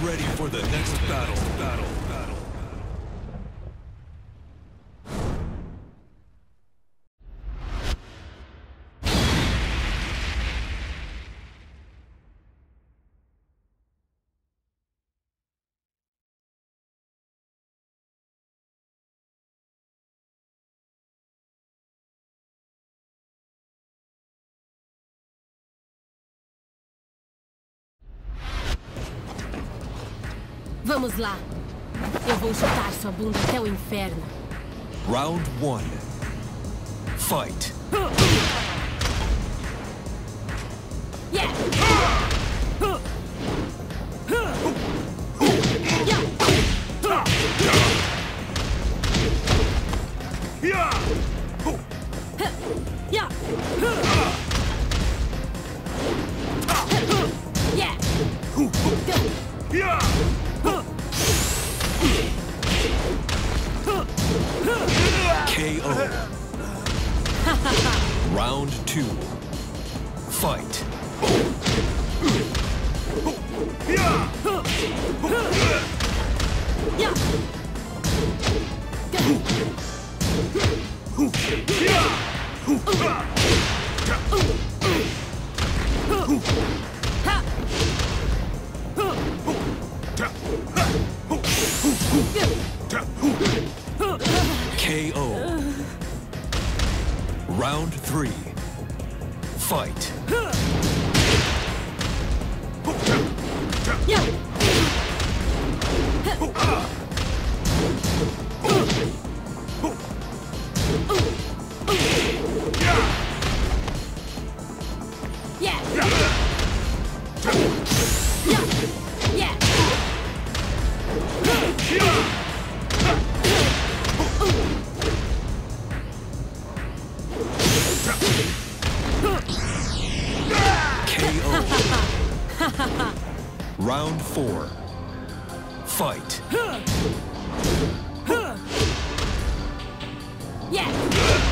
ready for the next battle. Vamos lá. Eu vou chutar sua bunda até o inferno. Round 1. Fight. Yeah. KO. Round 2. Fight. KO. Round 3. Fight. Round 4. Fight. Yeah.